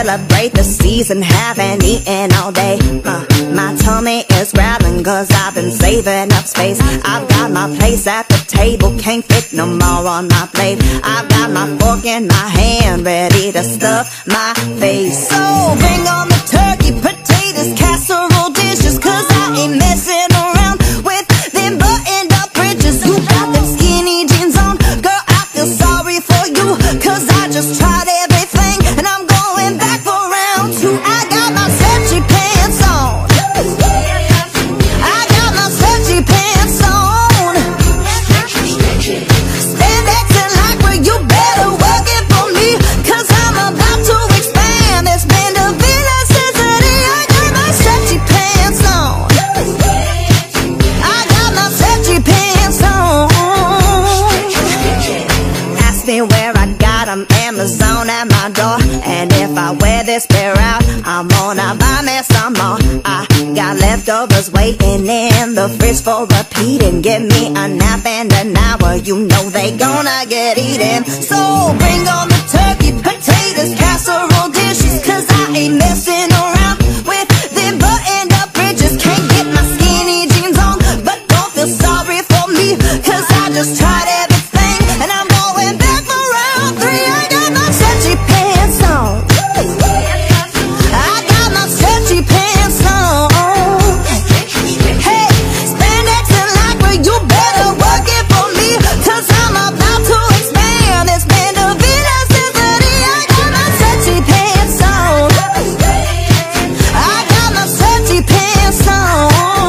celebrate the season, haven't eaten all day. My tummy is growling cause I've been saving up space. I've got my place at the table, can't fit no more on my plate. I've got my fork in my hand, ready to stuff my face. So bring on the turkey, potatoes, casserole dishes, cause I ain't messing around with them buttoned up bridges. You got them skinny jeans on, girl, I feel sorry for you, cause I just tried everything and I'm going back for round two. I got my stretchy pants on, I got my stretchy pants on. Stand acting like well, you better work it for me, cause I'm about to expand this band of elasticity. I got my stretchy pants on, I got my stretchy pants on. Ask me where I got them, Amazon at my door. And if I wear this pair out, I'm gonna buy me some more. I got leftovers waiting in the fridge for repeating. Give me a nap and an hour, you know they gonna get eaten. So bring on the turkey, potatoes, casserole dishes, cause I ain't messing around with them buttoned up bridges. Can't get my skinny jeans on, but don't feel sorry for me, cause I just tried everything and I'm going back for round three. I got my stretchy pants on, I got my stretchy pants on. Hey, spandex and lycra, you better work it for me, cause I'm about to expand this band of elasticity. I got my stretchy pants on, I got my stretchy pants on.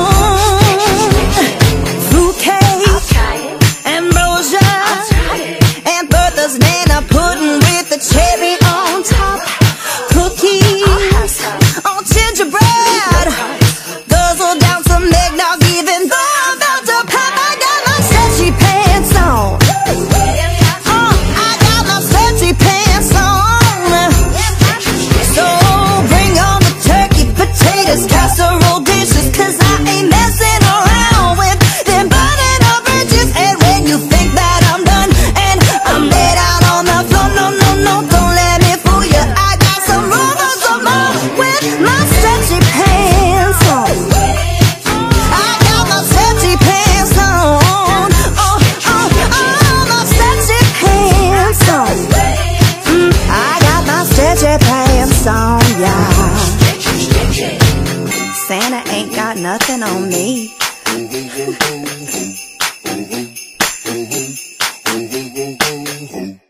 Fruitcake, ambrosia, and Bertha's banana pudding with the cherry on top. Cookies on gingerbread, guzzle down some eggnog even though I'm about to pop. I got my stretchy pants on, I got my stretchy pants on. So bring on the turkey, potatoes, casserole dishes, cause I ain't messing around with them burning up bridges. And when you think that I'm done and I'm laid out on the floor, no, no, no, don't let me fool you. I got some rumors of more with my stretchy pants on, I got my stretchy pants on, my stretchy pants on. I got my stretchy pants on, yeah. Santa ain't got nothing on me.